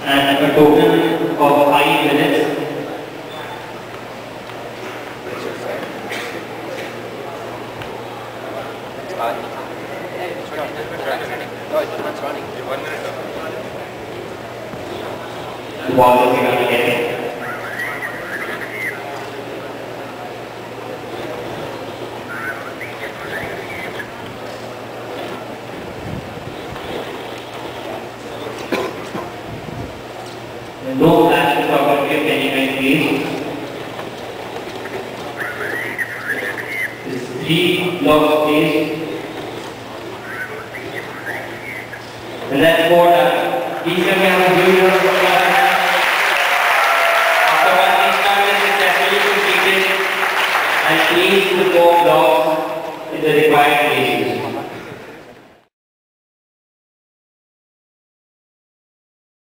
and a total of 5 minutes. The ball is given again. No flash photography of any kind, please. This 3 blocks, please. And that's 4 done. Please come here and do your after one each time is successfully completed, and please the 4 blocks in the required places.